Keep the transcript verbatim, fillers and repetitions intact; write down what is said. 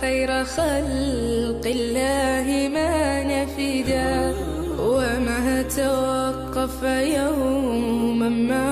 خير خلق الله ما نفدا، وما توقف يوما ما